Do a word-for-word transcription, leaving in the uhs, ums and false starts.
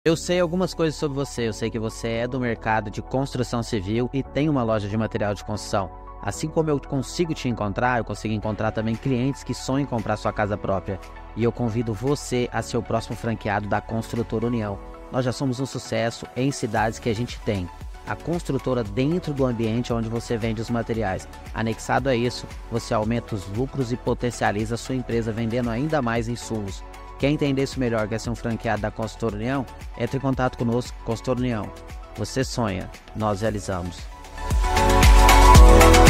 Eu sei algumas coisas sobre você, eu sei que você é do mercado de construção civil e tem uma loja de material de construção. Assim como eu consigo te encontrar, eu consigo encontrar também clientes que sonham em comprar sua casa própria. E eu convido você a ser o próximo franqueado da Construtora União. Nós já somos um sucesso em cidades que a gente tem a construtora dentro do ambiente onde você vende os materiais. Anexado a isso, você aumenta os lucros e potencializa a sua empresa vendendo ainda mais insumos. Quer entender isso melhor, quer ser um franqueado da Construtora União? Entre em contato conosco, Construtora União. Você sonha, nós realizamos.